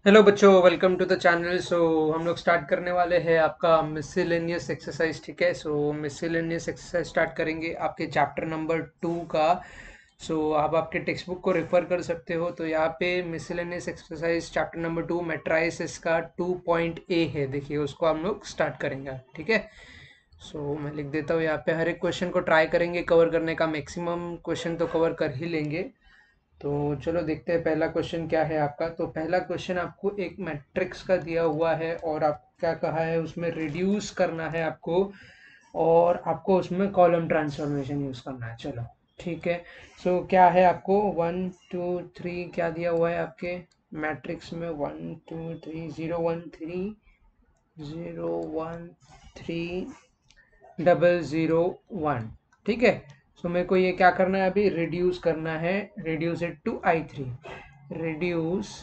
Hello बच्चों, welcome to the channel. हम लोग स्टार्ट करने वाले हैं आपका मिसलेनियस एक्सरसाइज। ठीक है, मिसलेनियस एक्सरसाइज स्टार्ट करेंगे आपके चैप्टर नंबर 2 का। आप आपके टेक्स्ट बुक को रेफर कर सकते हो। तो यहाँ पे miscellaneous exercise chapter number 2 matrices का 2.a है, देखिए उसको हम लोग स्टार्ट करेंगे। ठीक है, मैं लिख देता हूँ यहाँ पे। हर एक क्वेश्चन को ट्राई करेंगे कवर करने का, मैक्सिमम क्वेश्चन तो कवर कर ही लेंगे। तो चलो देखते हैं पहला क्वेश्चन क्या है आपका। तो पहला क्वेश्चन आपको एक मैट्रिक्स का दिया हुआ है और आप क्या कहा है, उसमें रिड्यूस करना है आपको, और आपको उसमें कॉलम ट्रांसफॉर्मेशन यूज करना है। चलो ठीक है। क्या है आपको 1 2 3 क्या दिया हुआ है आपके मैट्रिक्स में? 1 2 3 0 1 3 0 1 0 0 1। ठीक है। मेरे को ये क्या करना है, अभी रिड्यूस करना है। Reduce it to I3, reduce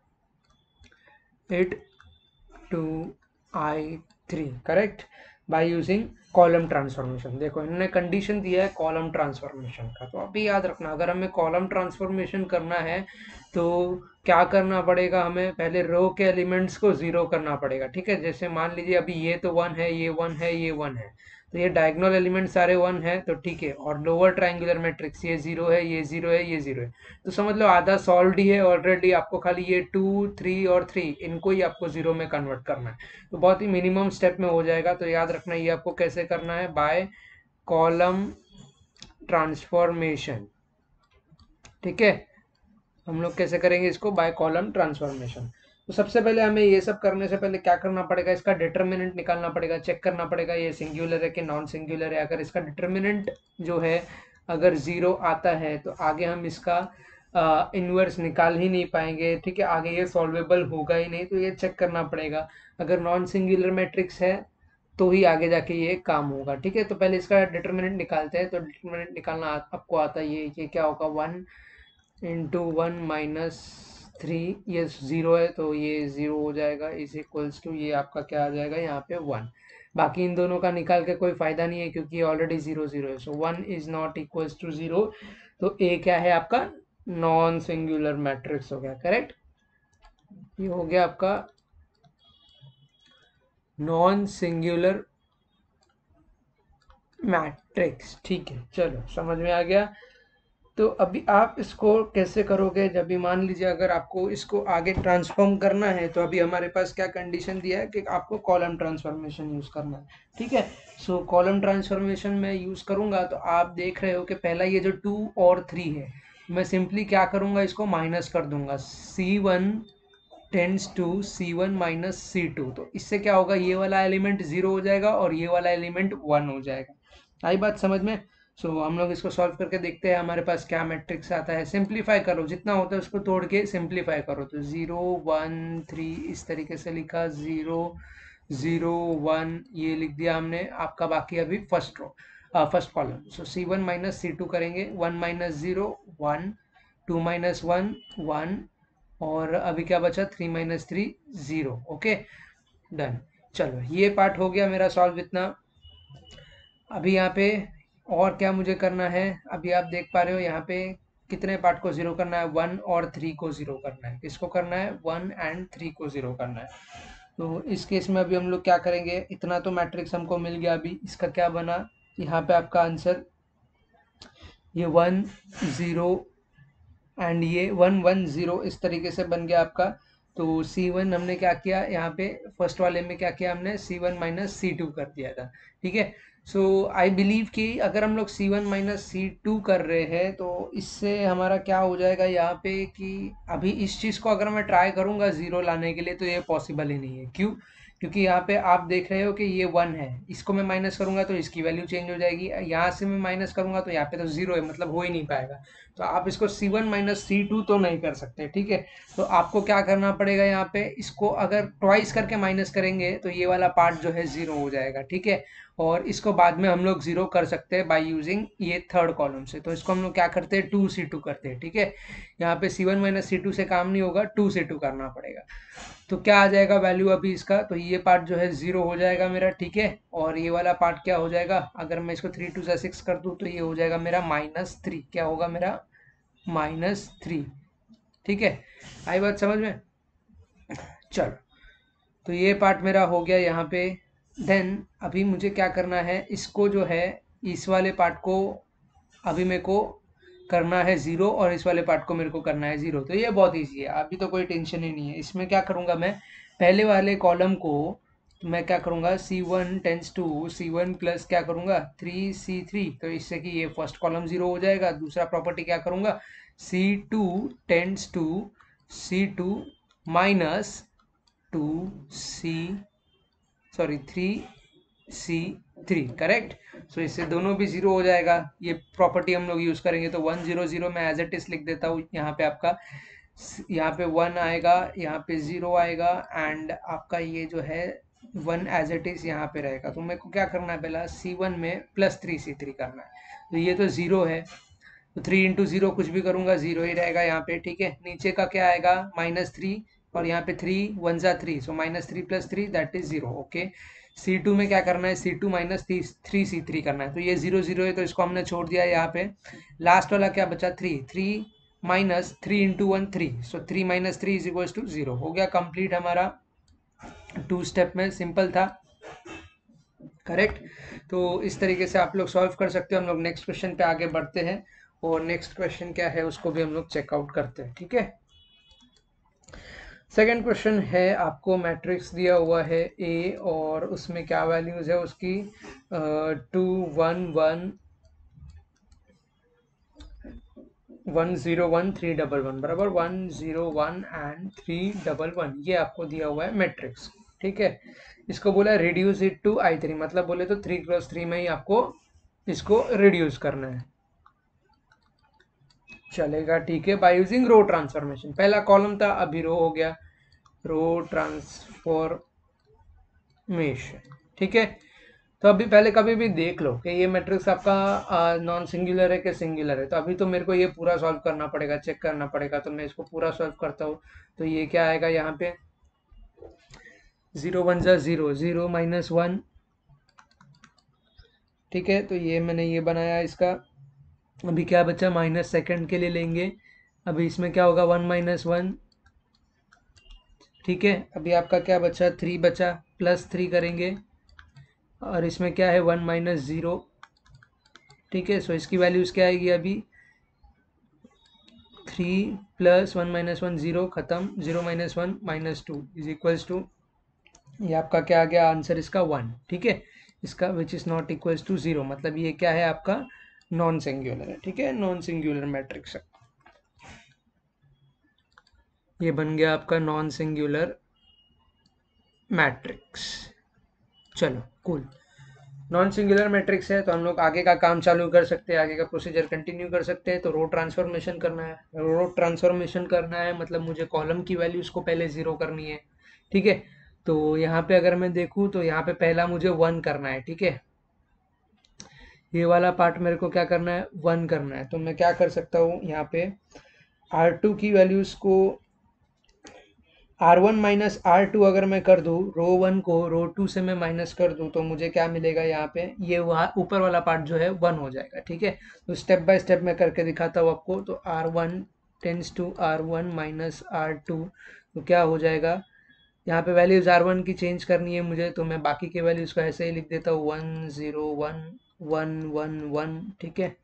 it to I3, correct, by using column transformation. देखो इन्होंने कंडीशन दिया है कॉलम ट्रांसफॉर्मेशन का, तो अभी याद रखना, अगर हमें कॉलम ट्रांसफॉर्मेशन करना है तो क्या करना पड़ेगा, हमें पहले रो के एलिमेंट्स को जीरो करना पड़ेगा। ठीक है, जैसे मान लीजिए अभी ये तो 1 है, ये 1 है, ये 1 है, तो ये डायगोनल एलिमेंट सारे 1 है, तो ठीक है। और लोअर ट्रायंगुलर मैट्रिक्स ये 0 है, ये 0 है, ये 0 है, तो समझ लो आधा सॉल्व ही है ऑलरेडी। आपको खाली ये 2 3 और 3 इनको ही आपको 0 में कन्वर्ट करना है, तो बहुत ही मिनिमम स्टेप में हो जाएगा। तो याद रखना ये आपको कैसे करना है, बाय कॉलम ट्रांसफॉर्मेशन। ठीक है, हम लोग कैसे करेंगे इसको, बाय कॉलम ट्रांसफॉर्मेशन। तो सबसे पहले हमें ये सब करने से पहले क्या करना पड़ेगा, इसका डिटर्मिनेंट निकालना पड़ेगा, चेक करना पड़ेगा ये सिंगुलर है कि नॉन सिंगुलर है। अगर इसका डिटर्मिनेंट जो है अगर 0 आता है तो आगे हम इसका इनवर्स निकाल ही नहीं पाएंगे। ठीक है, आगे ये सॉल्वेबल होगा ही नहीं, तो ये चेक करना पड़ेगा। अगर नॉन सिंगुलर मैट्रिक्स है तो ही आगे जाके ये काम होगा। ठीक है, तो पहले इसका डिटर्मिनेंट निकालते हैं। तो डिटर्मिनेंट निकालना आपको आता है, ये क्या होगा, 1 × 1 - 3, ये 0 है तो ये 0 हो जाएगा, इज इक्वल्स टू ये आपका क्या आ जाएगा यहाँ पे 1। बाकी इन दोनों का निकाल के कोई फायदा नहीं है क्योंकि ये ऑलरेडी 0 0 है, 1 इज नॉट इक्वल्स टू 0। तो ए क्या है आपका, नॉन सिंगुलर मैट्रिक्स हो गया, करेक्ट। ये हो गया आपका नॉन सिंगुलर मैट्रिक्स। ठीक है, चलो समझ में आ गया। तो अभी आप इसको कैसे करोगे, जब भी मान लीजिए अगर आपको इसको आगे ट्रांसफॉर्म करना है, तो अभी हमारे पास क्या कंडीशन दिया है कि आपको कॉलम ट्रांसफॉर्मेशन यूज करना है। ठीक है, कॉलम ट्रांसफॉर्मेशन में यूज करूंगा तो आप देख रहे हो कि पहला ये जो 2 और 3 है, मैं सिंपली क्या करूंगा, इसको माइनस कर दूंगा। C1 tense to C1 - C2, तो इससे क्या होगा, ये वाला एलिमेंट 0 हो जाएगा और ये वाला एलिमेंट 1 हो जाएगा। आई बात समझ में? हम लोग इसको सॉल्व करके देखते हैं हमारे पास क्या मैट्रिक्स आता है। सिंप्लीफाई करो, जितना होता है उसको तोड़ के सिंप्लीफाई करो। तो 0 1 3 इस तरीके से लिखा, 0 0 1 ये लिख दिया हमने आपका। बाकी अभी फर्स्ट कॉलम, C1 - C2 करेंगे। 1 - 0 1, 2 - 1 1, और अभी क्या बचा, 3 - 3 0। Okay, done. चलो ये पार्ट हो गया मेरा सॉल्व इतना। अभी यहाँ पे और क्या मुझे करना है, अभी आप देख पा रहे हो यहाँ पे कितने पार्ट को जीरो करना है, 1 और 3 को जीरो करना है। किसको करना है, 1 और 3 को जीरो करना है। तो इस केस में अभी हम लोग क्या करेंगे, इतना तो मैट्रिक्स हमको मिल गया। अभी इसका क्या बना, यहाँ पे आपका आंसर ये 1 0 एंड ये 1 1 0 इस तरीके से बन गया आपका। तो C1 हमने क्या किया यहाँ पे, फर्स्ट वाले में क्या किया हमने, C1 - C2 कर दिया था। ठीक है, आई बिलीव कि अगर हम लोग C1 - C2 कर रहे हैं तो इससे हमारा क्या हो जाएगा यहाँ पे कि अभी इस चीज़ को अगर मैं ट्राई करूँगा ज़ीरो लाने के लिए तो ये पॉसिबल ही नहीं है। क्यों? क्योंकि यहाँ पे आप देख रहे हो कि ये 1 है, इसको मैं माइनस करूंगा तो इसकी वैल्यू चेंज हो जाएगी, यहाँ से मैं माइनस करूंगा तो यहाँ पे तो 0 है, मतलब हो ही नहीं पाएगा। तो आप इसको C1 - C2 तो नहीं कर सकते। ठीक है, तो आपको क्या करना पड़ेगा, यहाँ पे इसको अगर ट्वाइस करके माइनस करेंगे तो ये वाला पार्ट जो है 0 हो जाएगा। ठीक है, और इसको बाद में हम लोग 0 कर सकते हैं बाय यूजिंग ये थर्ड कॉलम से। तो इसको हम लोग क्या करते हैं, 2C2 करते हैं। ठीक है, यहाँ पे C1 - C2 से काम नहीं होगा, 2C2 करना पड़ेगा। तो क्या आ जाएगा वैल्यू अभी इसका, तो ये पार्ट जो है 0 हो जाएगा मेरा। ठीक है, और ये वाला पार्ट क्या हो जाएगा, अगर मैं इसको 3 2 6 कर दूँ तो ये हो जाएगा मेरा -3। क्या होगा मेरा, -3। ठीक है, आई बात समझ में? चलो, तो ये पार्ट मेरा हो गया यहाँ पे। देन अभी मुझे क्या करना है, इसको जो है इस वाले पार्ट को अभी मेरे को करना है ज़ीरो, और इस वाले पार्ट को मेरे को करना है ज़ीरो। तो ये बहुत इजी है, अभी तो कोई टेंशन ही नहीं है। इसमें क्या करूँगा मैं, पहले वाले कॉलम को तो मैं क्या करूँगा, C1 tense to C1 plus क्या करूँगा 3C3, तो इससे कि ये फर्स्ट कॉलम ज़ीरो हो जाएगा। दूसरा प्रॉपर्टी क्या करूँगा, C2 tends to C2 minus 2C, sorry 3C3, correct. So इससे दोनों भी जीरो हो जाएगा। ये प्रॉपर्टी हम लोग यूज करेंगे, तो 100 मैं एज इट इज लिख देता हूँ। यहाँ पे आपका यहाँ पे 1 आएगा, यहाँ पे 0 आएगा, एंड आपका ये जो है 1 एज इट इज यहाँ पे रहेगा। तो मेरे को क्या करना है, पहला C1 में प्लस 3C3 करना है। तो ये तो 0 है, तो 3 इंटू 0 कुछ भी करूँगा 0 ही रहेगा यहाँ पे, ठीक है। नीचे का क्या आएगा, -3, और यहाँ पे 3 1 जा 3, so -3 plus 3 that is 0, okay. C2 में क्या करना है, C2 माइनस 3C3 करना है। तो ये 0 0 है, तो इसको हमने छोड़ दिया है यहाँ पे। लास्ट वाला क्या बचा, 3 minus 3 into 1 3, so 3 minus 3 is equal to 0। हो गया कंप्लीट हमारा, 2 स्टेप में, सिंपल था, करेक्ट। तो इस तरीके से आप लोग सॉल्व कर सकते हो। हम लोग नेक्स्ट क्वेश्चन पे आगे बढ़ते हैं, और नेक्स्ट क्वेश्चन क्या है उसको भी हम लोग चेकआउट करते हैं, ठीक है। सेकंड क्वेश्चन है, आपको मैट्रिक्स दिया हुआ है ए, और उसमें क्या वैल्यूज है उसकी, 2 1 1 1 0 1 3 1 1 बराबर 1 0 1 एंड 3 1 1, ये आपको दिया हुआ है मैट्रिक्स, ठीक है। इसको बोला है रिड्यूस इट टू I3, मतलब बोले तो 3x3 में ही आपको इसको रिड्यूस करना है, चलेगा, ठीक है। बाय यूजिंग रो ट्रांसफॉर्मेशन, पहला कॉलम था, अभी रो हो गया, रो ट्रांसफॉर्मेशन, ठीक है। तो अभी पहले कभी भी देख लो कि ये मैट्रिक्स आपका नॉन सिंगुलर है कि सिंगुलर है। तो अभी तो मेरे को ये पूरा सॉल्व करना पड़ेगा, चेक करना पड़ेगा, तो मैं इसको पूरा सॉल्व करता हूँ। तो ये क्या आएगा यहाँ पे, 0 1 जा 0 0 -1, ठीक है। तो ये मैंने ये बनाया इसका। अभी क्या बचा, माइनस सेकंड के लिए लेंगे, अभी इसमें क्या होगा 1 -1, ठीक है। अभी आपका क्या बचा, 3 बचा, +3 करेंगे, और इसमें क्या है 1 -0, ठीक है। सो इसकी वैल्यूज क्या आएगी अभी, 3 + 1 -1 0, खत्म, 0 -1 -2 इज इक्वल्स टू, ये आपका क्या आ गया आंसर इसका 1, ठीक है। इसका which is not equals to 0, मतलब ये क्या है आपका नॉन सिंगुलर है, ठीक है, नॉन सिंगुलर मैट्रिक्स है। ये बन गया आपका नॉन सिंगुलर मैट्रिक्स। चलो कूल, नॉन सिंगुलर मैट्रिक्स है, तो हम लोग आगे का काम चालू कर सकते हैं, आगे का प्रोसीजर कंटिन्यू कर सकते हैं। तो रो ट्रांसफॉर्मेशन करना है, रो ट्रांसफॉर्मेशन करना है मतलब मुझे कॉलम की वैल्यूज को पहले 0 करनी है, ठीक है। तो यहाँ पे अगर मैं देखूँ तो यहाँ पे पहला मुझे 1 करना है, ठीक है। ये वाला पार्ट मेरे को क्या करना है, 1 करना है। तो मैं क्या कर सकता हूँ, यहाँ पे R2 की वैल्यूज को R1 माइनस R2 अगर मैं कर दूँ, रो 1 को रो 2 से मैं माइनस कर दूँ, तो मुझे क्या मिलेगा यहाँ पे, ये वहाँ ऊपर वाला पार्ट जो है 1 हो जाएगा, ठीक है। तो स्टेप बाय स्टेप मैं करके दिखाता हूँ आपको। तो R1 tense to R1 minus R2, तो क्या हो जाएगा, यहाँ पे वैल्यूज R1 की चेंज करनी है मुझे, तो मैं बाकी के वैल्यूज को ऐसे ही लिख देता हूँ 1 0 1 1 1 1, ठीक है,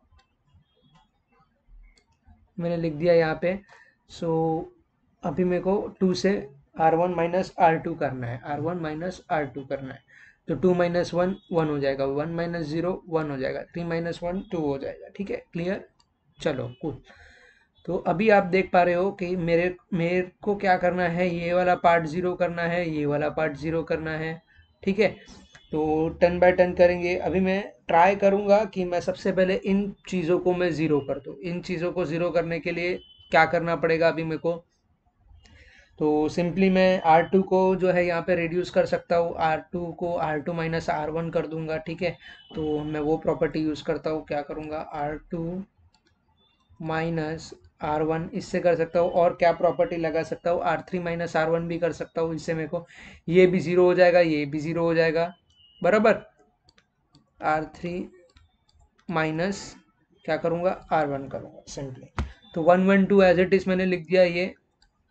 मैंने लिख दिया यहाँ पे। सो अभी मेरे को 2 से R1 माइनस R2 करना है, R1 माइनस R2 करना है। तो 2 माइनस 1 1 हो जाएगा, 1 माइनस 0 1 हो जाएगा, 3 माइनस 1 2 हो जाएगा, ठीक है, क्लियर। चलो कूल। तो अभी आप देख पा रहे हो कि मेरे मेरे को क्या करना है, ये वाला पार्ट 0 करना है, ये वाला पार्ट 0 करना है, ठीक है। तो 10 बाय 10 करेंगे। अभी मैं ट्राई करूंगा कि मैं सबसे पहले इन चीज़ों को मैं 0 कर दूँ। इन चीज़ों को 0 करने के लिए क्या करना पड़ेगा अभी मेरे को, तो सिंपली मैं R2 को जो है यहाँ पे रिड्यूस कर सकता हूँ, R2 को R2 माइनस R1 कर दूंगा, ठीक है। तो मैं वो प्रॉपर्टी यूज़ करता हूँ, क्या करूँगा, R2 माइनस R1 इससे कर सकता हूँ, और क्या प्रॉपर्टी लगा सकता हूँ, R3 माइनस R1 भी कर सकता हूँ। इससे मेरे को ये भी 0 हो जाएगा, ये भी 0 हो जाएगा, बराबर। R3 माइनस क्या करूँगा, R1 करूँगा सिंपली। तो 1 1 2 एज इट इज़ मैंने लिख दिया ये,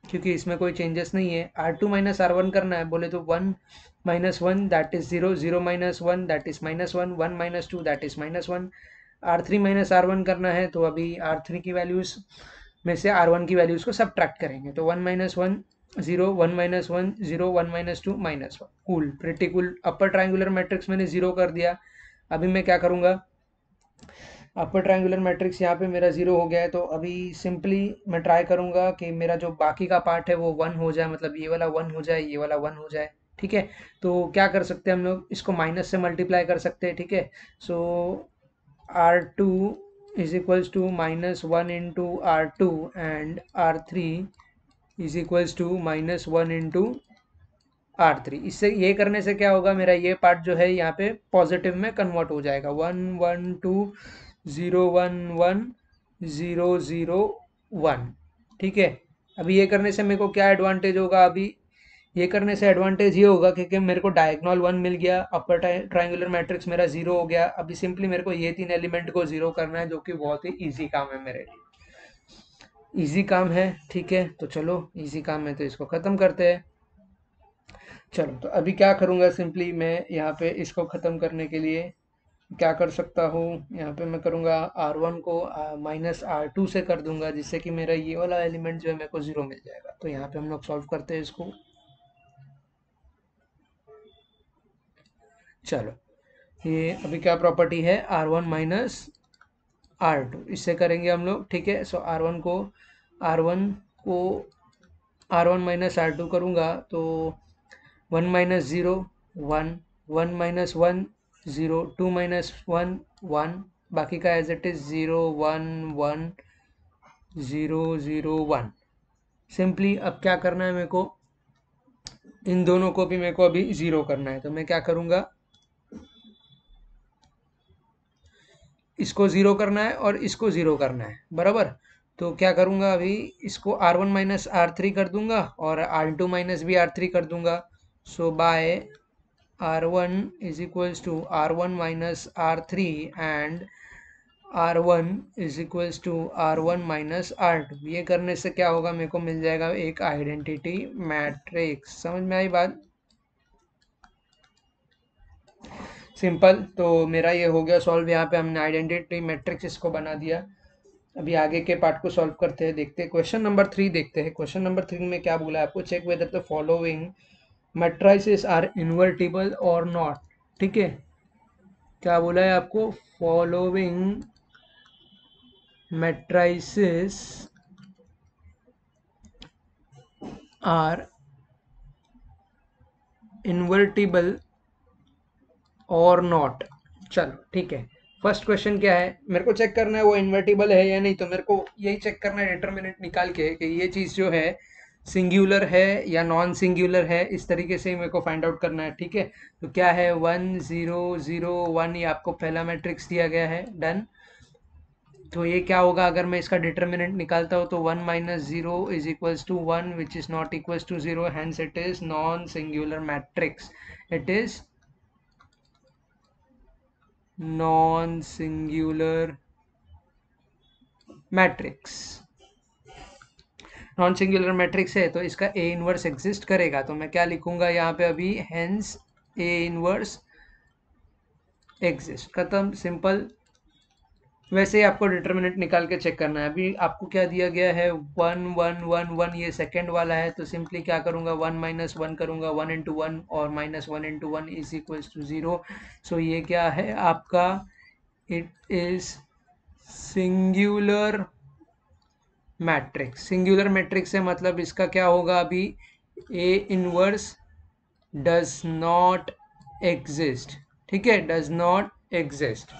क्योंकि इसमें कोई चेंजेस नहीं है। R2 माइनस R1 करना है बोले तो 1 minus 1 that is 0, 0 minus 1 that is minus 1, 1 minus 2 that is minus 1। R3 minus R1 करना है तो अभी R3 की वैल्यूज में से R1 की वैल्यूज को सब्ट्रैक्ट करेंगे, तो 1 minus 1 0, 1 minus 1 0, 1 minus 2 minus 1। Cool, pretty cool. Upper triangular matrix मैंने 0 कर दिया। अभी मैं क्या करूँगा, अपर ट्रायंगुलर मैट्रिक्स यहाँ पे मेरा 0 हो गया है, तो अभी सिंपली मैं ट्राई करूँगा कि मेरा जो बाकी का पार्ट है वो 1 हो जाए, मतलब ये वाला 1 हो जाए, ये वाला 1 हो जाए। ठीक है, तो क्या कर सकते हैं हम लोग, इसको माइनस से मल्टीप्लाई कर सकते हैं। ठीक है, so R2 is equals to minus 1 into R2 and R3 is equals to minus 1 into R3। इससे ये करने से क्या होगा, मेरा ये पार्ट जो है यहाँ पे पॉजिटिव में कन्वर्ट हो जाएगा। 1 1 2 0 1 1 0 0 1। ठीक है, अभी ये करने से मेरे को क्या एडवांटेज होगा, अभी ये करने से एडवांटेज ये होगा क्योंकि मेरे को डायगोनल 1 मिल गया, अपर ट्रायंगुलर मैट्रिक्स मेरा 0 हो गया। अभी सिंपली मेरे को ये 3 एलिमेंट को 0 करना है, जो कि बहुत ही ईजी काम है मेरे लिए, ईजी काम है। ठीक है, तो चलो ईजी काम है तो इसको ख़त्म करते हैं। चलो, तो अभी क्या करूँगा, सिंपली मैं यहाँ पे इसको ख़त्म करने के लिए क्या कर सकता हूँ, यहाँ पे मैं करूँगा R1 को माइनस R2 से कर दूंगा, जिससे कि मेरा ये वाला एलिमेंट जो है मेरे को 0 मिल जाएगा। तो यहाँ पे हम लोग सॉल्व करते हैं इसको। चलो, ये अभी क्या प्रॉपर्टी है, R1 माइनस R2, इससे करेंगे हम लोग। ठीक है, सो R1 को R1 माइनस R2 करूँगा तो 1 माइनस 0 1, 1 माइनस 1 0, 2 माइनस 1 1, बाकी का एज इट इज़ 0 1 1 0 0 1। सिंपली अब क्या करना है मेरे को, इन दोनों को भी मेरे को अभी 0 करना है, तो मैं क्या करूँगा, इसको 0 करना है और इसको 0 करना है बराबर। तो क्या करूँगा, अभी इसको R1 माइनस R3 कर दूंगा और R2 माइनस भी R3 कर दूंगा। So by R1 is equals to R1 minus R3 and R1 is equals to R1 minus R2। ये करने से क्या होगा, मेरे को मिल जाएगा एक आइडेंटिटी मैट्रिक्स। समझ में आई बात, सिंपल। तो मेरा ये हो गया सॉल्व, यहाँ पे हमने आइडेंटिटी मैट्रिक्स इसको बना दिया। अभी आगे के पार्ट को सॉल्व करते हैं, देखते हैं क्वेश्चन नंबर 3 देखते हैं। क्वेश्चन नंबर 3 में क्या बोला है आपको, check whether the following matrices are invertible और नॉट। ठीक है, क्या बोला है आपको, फॉलोइंग मैट्रिसेस आर इन्वर्टिबल और नॉट। चलो ठीक है, फर्स्ट क्वेश्चन क्या है, मेरे को चेक करना है वो इन्वर्टिबल है या नहीं। तो मेरे को यही चेक करना है डिटर्मिनेंट निकाल के कि ये चीज़ जो है सिंगुलर है या नॉन सिंगुलर है, इस तरीके से ही मेरे को फाइंड आउट करना है। ठीक है, तो क्या है 1 0 0 1, ये आपको पहला मैट्रिक्स दिया गया है, डन। तो ये क्या होगा, अगर मैं इसका डिटर्मिनेंट निकालता हूँ तो 1 minus 0 is equals to 1 which is not equals to 0, hence it is non singular matrix. It is non singular matrix. Non singular matrix है तो इसका ए इनवर्स एग्जिस्ट करेगा, तो मैं क्या लिखूंगा यहाँ पे अभी, हेंस ए इनवर्स एग्जिस्ट, खत्म, सिंपल। वैसे ही आपको डिटर्मिनेंट निकाल के चेक करना है। अभी आपको क्या दिया गया है, 1 1 1 1, ये सेकेंड वाला है, तो सिंपली क्या करूँगा, 1 माइनस 1 करूँगा, 1 इंटू 1 और minus 1 into 1 is equals to 0। So ये क्या है आपका, it is singular matrix. Singular matrix है मतलब इसका क्या होगा, अभी A inverse does not exist. ठीक है, डज नॉट एग्जिस्ट।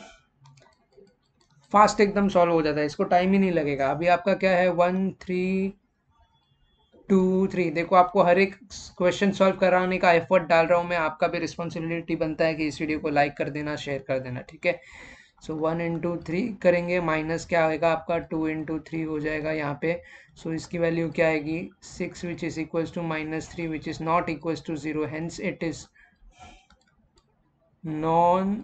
फास्ट एकदम सॉल्व हो जाता है, इसको टाइम ही नहीं लगेगा। अभी आपका क्या है, 1 3 2 3। देखो, आपको हर एक क्वेश्चन सॉल्व कराने का एफर्ट डाल रहा हूँ मैं, आपका भी रिस्पॉन्सिबिलिटी बनता है कि इस वीडियो को लाइक कर देना, शेयर कर देना। ठीक है, सो 1 इंटू 3 करेंगे, माइनस क्या होगा आपका, 2 इंटू 3 हो जाएगा यहाँ पे। सो इसकी वैल्यू क्या आएगी, 6 which is equals to minus 3 which is not equals to 0, hence it is non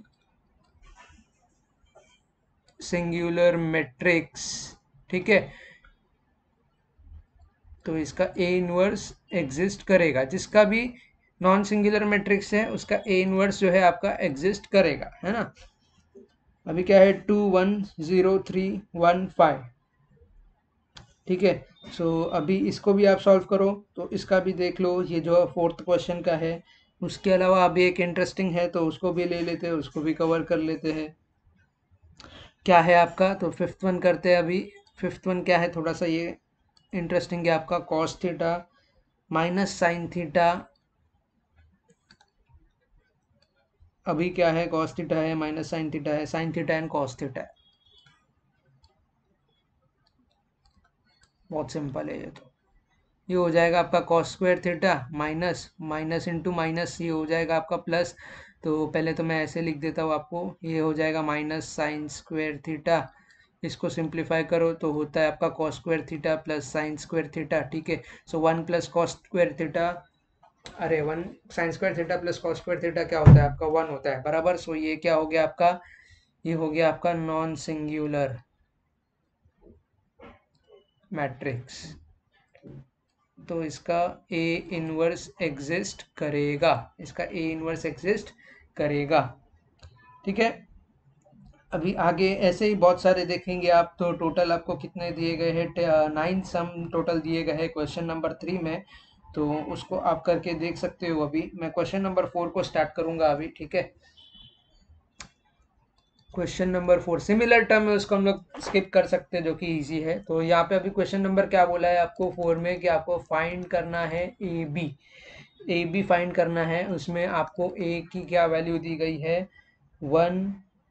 singular matrix. ठीक है, तो इसका ए इनवर्स एग्जिस्ट करेगा, जिसका भी नॉन सिंगुलर मैट्रिक्स है उसका ए इनवर्स जो है आपका एग्जिस्ट करेगा, है ना। अभी क्या है 2 1 0 3 1 5, ठीक है। सो अभी इसको भी आप सॉल्व करो, तो इसका भी देख लो, ये जो फोर्थ क्वेश्चन का है। उसके अलावा अभी एक इंटरेस्टिंग है तो उसको भी ले लेते हैं, उसको भी कवर कर लेते हैं। क्या है आपका, तो फिफ्थ वन करते हैं अभी। फिफ्थ वन क्या है, थोड़ा सा ये इंटरेस्टिंग है आपका, cos theta minus sine theta. अभी क्या है, कॉस थीटा है माइनस साइन थीटा है, sine theta and cos theta है। बहुत सिंपल है ये तो। ये हो जाएगा आपका cos square theta minus minus into minus, ये हो जाएगा आपका प्लस। तो पहले तो मैं ऐसे लिख देता हूँ आपको, ये हो जाएगा माइनस साइन स्क्वायर थीटा। इसको सिंप्लीफाई करो तो होता है आपका cos square theta plus sine square theta, ठीक है। So 1 plus cos square theta, अरे 1 sine square theta plus cos square theta क्या होता है आपका, 1 होता है, बराबर। सो ये क्या हो गया आपका, ये हो गया आपका नॉन सिंगुलर मैट्रिक्स। तो इसका ए इनवर्स एग्जिस्ट करेगा, इसका ए इनवर्स एग्जिस्ट करेगा, ठीक है। अभी आगे ऐसे ही बहुत सारे देखेंगे आप, तो टोटल आपको कितने दिए गए हैं, 9 सम टोटल दिए गए हैं क्वेश्चन नंबर 3 में। तो उसको आप करके देख सकते हो। अभी मैं क्वेश्चन नंबर 4 को स्टार्ट करूंगा अभी, ठीक है। क्वेश्चन नंबर 4 सिमिलर टर्म है, उसको हम लोग स्किप कर सकते हैं, जो कि इजी है। तो यहाँ पे अभी क्वेश्चन नंबर क्या बोला है आपको 4 में, कि आपको फाइंड करना है A B. A B find करना है, उसमें आपको ए की क्या वैल्यू दी गई है, 1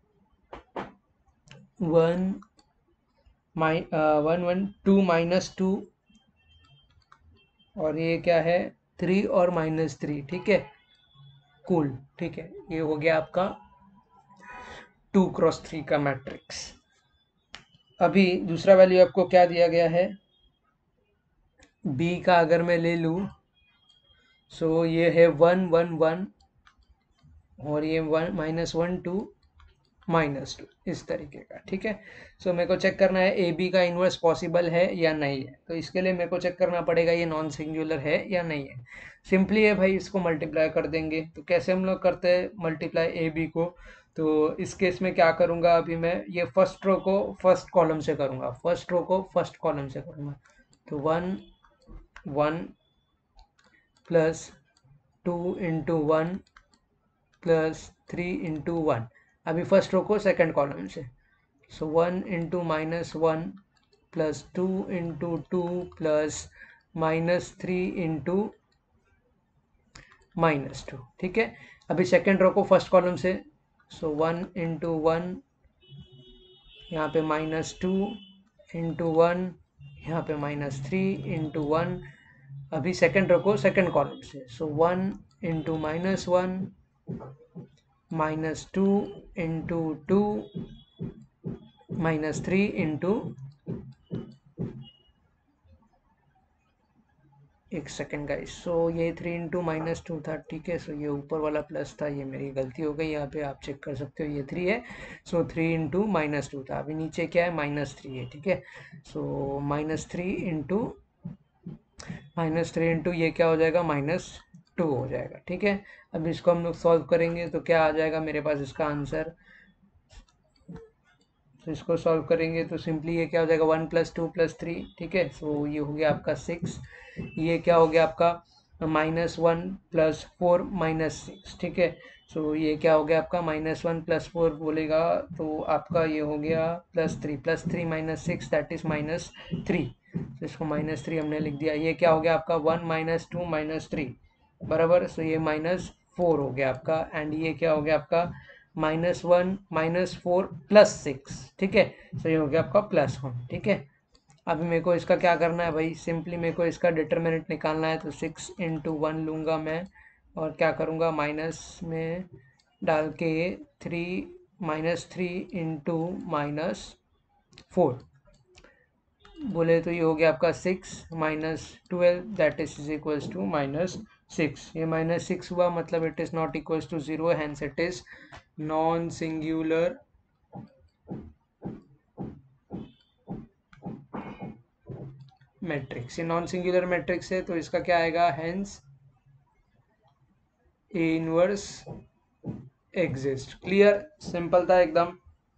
1 1 1 2 माइनस 2, और ये क्या है 3 और माइनस 3, ठीक है, कूल, ठीक है। ये हो गया आपका 2 क्रॉस 3 का मैट्रिक्स। अभी दूसरा वैल्यू आपको क्या दिया गया है, बी का अगर मैं ले लूँ, सो ये है 1 1 1, और ये 1 माइनस 1 2 माइनस 2, इस तरीके का, ठीक है। सो मेरे को चेक करना है ए बी का इन्वर्स पॉसिबल है या नहीं है। तो इसके लिए मेरे को चेक करना पड़ेगा ये नॉन सिंगुलर है या नहीं है। सिंपली है भाई, इसको मल्टीप्लाई कर देंगे। तो कैसे हम लोग करते हैं मल्टीप्लाई ए बी को, तो इस केस में क्या करूँगा, अभी मैं ये फर्स्ट रो को फर्स्ट कॉलम से करूँगा, फर्स्ट रो को फर्स्ट कॉलम से करूँगा। तो 1 1 प्लस 2 इंटू 1 प्लस 3 इंटू 1। अभी फर्स्ट रो को सेकेंड कॉलम से, so 1 into minus 1 plus 2 into 2 plus minus 3 into minus 2, ठीक है। अभी सेकेंड रो को फर्स्ट कॉलम से, सो 1 इंटू 1, यहाँ पे माइनस 2 इंटू 1, यहाँ पे माइनस 3 इंटू 1। अभी सेकेंड रो को सेकेंड कॉलम से, so 1 into minus 1 minus 2 into 2 minus 3 into, एक सेकेंड गाइस, सो ये 3 इंटू माइनस 2 था, ठीक है। सो ये ऊपर वाला प्लस था, ये मेरी गलती हो गई, यहाँ पे आप चेक कर सकते हो, ये 3 है। सो 3 इंटू माइनस 2 था, अभी नीचे क्या है माइनस 3 है, ठीक है। सो माइनस थ्री इंटू ये क्या हो जाएगा -2 हो जाएगा, ठीक है। अब इसको हम लोग सॉल्व करेंगे तो क्या आ जाएगा मेरे पास इसका आंसर। तो इसको सॉल्व करेंगे तो सिंपली ये क्या हो जाएगा 1 + 2 + 3, ठीक है। सो ये हो गया आपका 6। ये क्या हो गया आपका -1 + 4 -6, ठीक है। सो ये क्या हो गया आपका -1 + 4 बोलेगा तो आपका ये हो गया +3 + 3 - 6 दैट इज -3। तो इसको -3 हमने लिख दिया। ये क्या हो गया आपका 1 - 2 - 3 बराबर। सो ये -4 हो गया आपका, एंड ये क्या हो गया आपका -1 -4 + 6, ठीक है। सो ये हो गया आपका +1, ठीक है। अभी मेरे को इसका क्या करना है भाई, सिंपली मेरे को इसका डिटर्मिनेंट निकालना है। तो 6 × 1 लूँगा मैं, और क्या करूँगा माइनस में डाल के 3 इंटू -4 बोले तो ये हो गया आपका 6 - 12 दैट इज इक्वल्स टू -6। ये -6 हुआ, मतलब it is not equals to 0, hence it is non singular matrix, ये नॉन सिंगुलर मैट्रिक्स है तो इसका क्या आएगा, hence A inverse exist. Clear, simple था एकदम,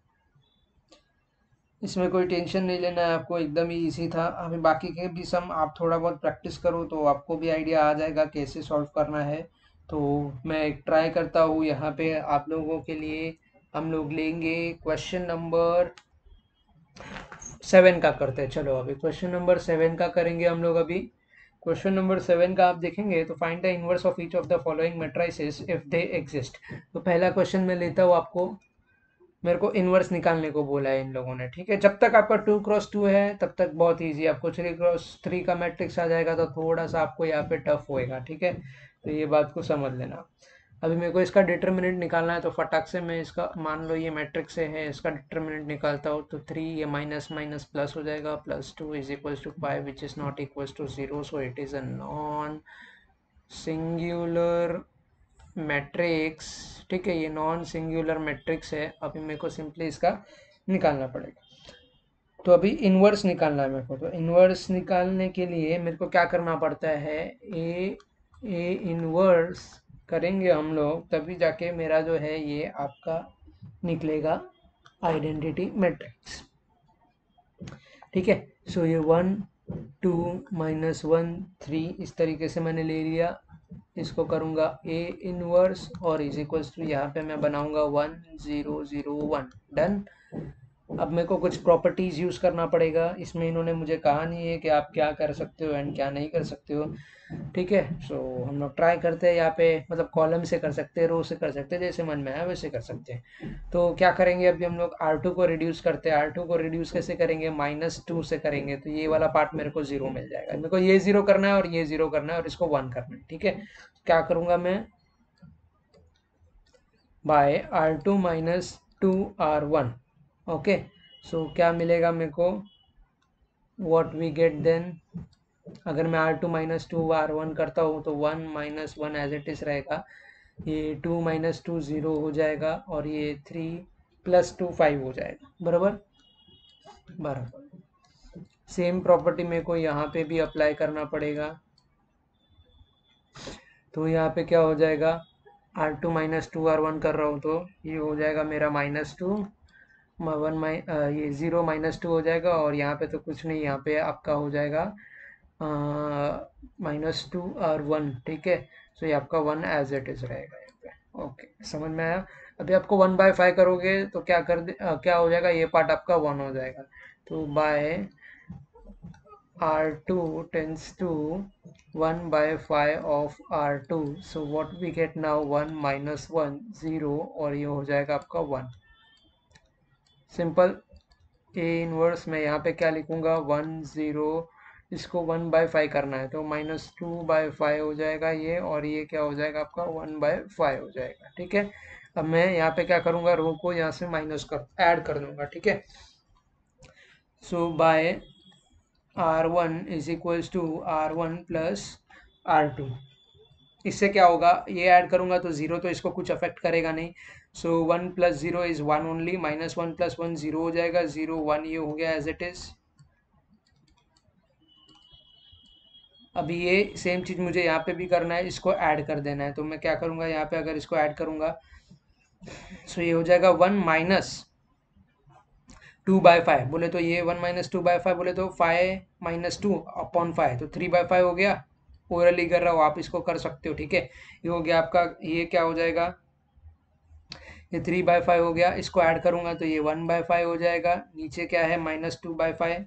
इसमें कोई टेंशन नहीं लेना है आपको, एकदम ही इजी था। अभी बाकी के भी सम आप थोड़ा बहुत प्रैक्टिस करो तो आपको भी आइडिया आ जाएगा कैसे सॉल्व करना है। तो मैं एक ट्राई करता हूँ यहाँ पे आप लोगों के लिए। हम लोग लेंगे क्वेश्चन नंबर 7 का करते हैं। चलो अभी क्वेश्चन नंबर 7 का करेंगे हम लोग अभी। क्वेश्चन नंबर 7 का आप देखेंगे तो find the inverse of each of the following matrices if they exist. तो पहला क्वेश्चन मैं लेता हूँ, आपको मेरे को इनवर्स निकालने को बोला है इन लोगों ने, ठीक है। जब तक आपका 2x2 है तब तक बहुत इजी, आपको 3x3 का मैट्रिक्स आ जाएगा तो थोड़ा सा आपको यहाँ पे टफ होएगा, ठीक है। तो ये बात को समझ लेना। अभी मेरे को इसका डिटर्मिनेंट निकालना है तो फटाक से मैं इसका, मान लो ये मैट्रिक्स है, इसका डिटर्मिनेंट निकालता हूँ तो 3, ये माइनस माइनस प्लस हो जाएगा, +2 is equals to 5 which is not equals to 0, so it is a non singular matrix, ठीक है। ये नॉन सिंगुलर मैट्रिक्स है। अभी मेरे को सिंपली इसका निकालना पड़ेगा। तो अभी इनवर्स निकालना है मेरे को, तो इनवर्स निकालने के लिए मेरे को क्या करना पड़ता है, ए इनवर्स करेंगे हम लोग तभी जाके मेरा जो है ये आपका निकलेगा आइडेंटिटी मैट्रिक्स, ठीक है। सो ये 1 2 -1 3 इस तरीके से मैंने ले लिया। इसको करूंगा ए इनवर्स और इज इक्वल्स टू, यहाँ पे मैं बनाऊंगा 1 0 0 1, डन। अब मेरे को कुछ प्रॉपर्टीज यूज करना पड़ेगा। इसमें इन्होंने मुझे कहा नहीं है कि आप क्या कर सकते हो एंड क्या नहीं कर सकते हो, ठीक है। सो हम लोग ट्राई करते हैं यहाँ पे, मतलब कॉलम से कर सकते हैं, रो से कर सकते हैं, जैसे मन में आया वैसे कर सकते हैं। तो क्या करेंगे अभी हम लोग, R2 को रिड्यूस करते हैं। R2 को रिड्यूस कैसे करेंगे, -2 से करेंगे, तो ये वाला पार्ट मेरे को 0 मिल जाएगा। मेरे को ये 0 करना है और ये 0 करना है और इसको 1 करना है, ठीक है। क्या करूंगा मैं, बाय R2 - 2R1, ओके। सो क्या मिलेगा मेरे को, व्हाट वी गेट देन, अगर मैं R2 - 2R1 करता हूँ तो 1 - 1 एज इट इज रहेगा, ये 2 - 2 0 हो जाएगा और ये 3 + 2 5 हो जाएगा, बराबर बराबर। सेम प्रॉपर्टी मेरे को यहाँ पे भी अप्लाई करना पड़ेगा। तो यहाँ पे क्या हो जाएगा, R2 - 2R1 कर रहा हूँ तो ये हो जाएगा मेरा -2, ये 0 -2 हो जाएगा और यहाँ पे तो कुछ नहीं, यहाँ पे आपका हो जाएगा -2R1, ठीक है। सो ये आपका 1 एज इट इज रहेगा यहाँ पे, ओके, समझ में आया। अभी आपको 1/5 करोगे तो क्या हो जाएगा, ये पार्ट आपका 1 हो जाएगा। तो by R2 tends to 1/5 of R2, so what we get now 1 - 1 0 और ये हो जाएगा आपका 1। सिंपल। ए इनवर्स में यहाँ पे क्या लिखूंगा, 1 0, इसको 1/5 करना है तो -2/5 हो जाएगा ये, और ये क्या हो जाएगा आपका 1/5 हो जाएगा, ठीक है। अब मैं यहाँ पे क्या करूँगा, रो को यहाँ से ऐड कर दूंगा, ठीक है। So by R1 is equals to R1 + R2, इससे क्या होगा, ये ऐड करूंगा तो 0 तो इसको कुछ अफेक्ट करेगा नहीं। सो 1 + 0 इज 1 ओनली, -1 + 1 0 हो जाएगा, 0 1 ये हो गया एज इट इज। अभी ये सेम चीज मुझे यहाँ पे भी करना है, इसको ऐड कर देना है। तो मैं क्या करूंगा, यहाँ पे अगर इसको ऐड करूंगा सो ये हो जाएगा 1 - 2/5 बोले तो, ये 1 - 2/5 बोले तो 5 - 2 अपॉन 5, तो 3/5 हो गया। ओरली कर रहा हो, आप इसको कर सकते हो, ठीक है। ये हो गया आपका, ये क्या हो जाएगा, ये 3/5 हो गया। इसको ऐड करूंगा तो ये 1/5 हो जाएगा। नीचे क्या है, -2/5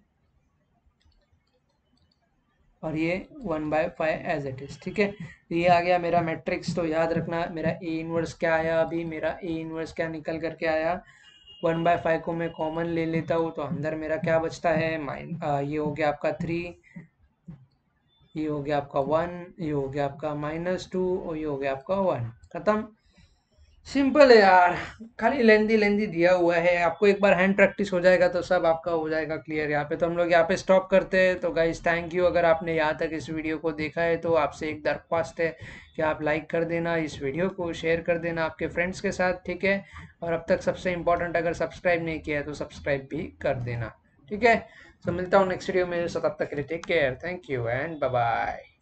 और ये 1/5 एज इट इज, ठीक है। तो ये आ गया मेरा मैट्रिक्स। तो याद रखना मेरा ए इनवर्स क्या आया, अभी मेरा ए इनवर्स क्या निकल करके आया, 1/5 को मैं कॉमन ले लेता हूँ तो अंदर मेरा क्या बचता है, ये हो गया आपका 3, ये हो गया आपका 1, ये हो गया आपका -2 और ये हो गया आपका 1, खत्म। सिंपल है यार, खाली लेंदी लेंदी दिया हुआ है। आपको एक बार हैंड प्रैक्टिस हो जाएगा तो सब आपका हो जाएगा क्लियर। यहाँ पे तो हम लोग यहाँ पे स्टॉप करते हैं। तो गाइस थैंक यू, अगर आपने यहाँ तक इस वीडियो को देखा है तो आपसे एक दरख्वास्त है कि आप लाइक कर देना, इस वीडियो को शेयर कर देना आपके फ्रेंड्स के साथ, ठीक है। और अब तक सबसे इम्पोर्टेंट, अगर सब्सक्राइब नहीं किया है तो सब्सक्राइब भी कर देना, ठीक है। तो मिलता हूँ नेक्स्ट वीडियो में, सो तब तक के लिए take care, thank you and bye bye.